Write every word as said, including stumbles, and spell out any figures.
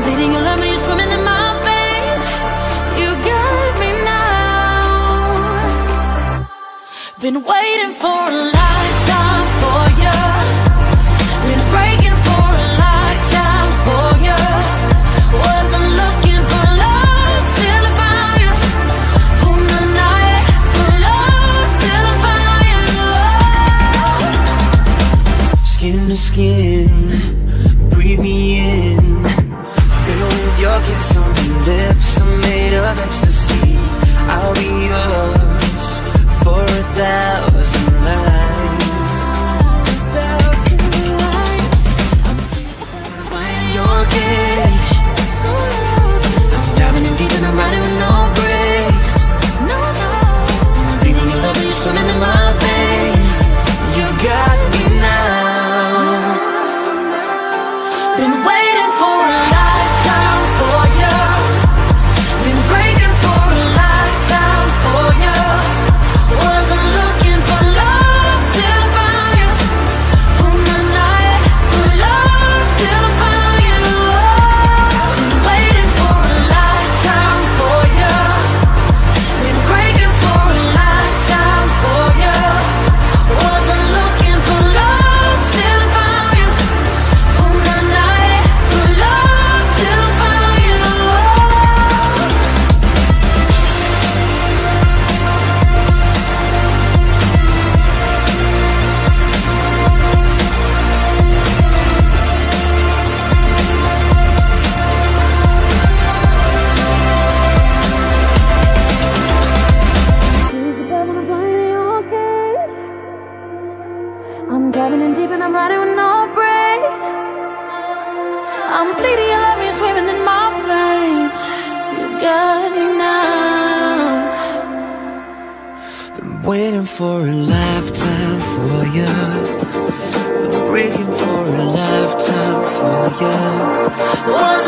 bleeding, you love me, you're swimming in my veins. You got me now. Been waiting for a lifetime for you. Been breaking for a lifetime for you. Wasn't looking for love till I found you. On the night for love till I found you. Skin to skin, breathe me in. Fill with your kiss on your lips, I'm made of ecstasy. I'll be yours for a thousand lives. Thousand lives. I'm finding your cage. I'm diving in deep and I'm riding with no brakes. No, no. I'm bleeding your love and you're swimming in my veins. You've got me now. Been waiting for a lifetime for you. Been breaking for a lifetime for you. Wasn't looking for love till I found you. On the night for love till I found you. Been waiting for a lifetime for you. Been breaking for a lifetime for you. Wasn't looking for love till I found you. On the night for love till I found you. I'm diving in deep and I'm riding with no brakes. I'm bleeding, you love me, swimming in my veins. You got me now. Been waiting for a lifetime for you. Been breaking for a lifetime for you. Was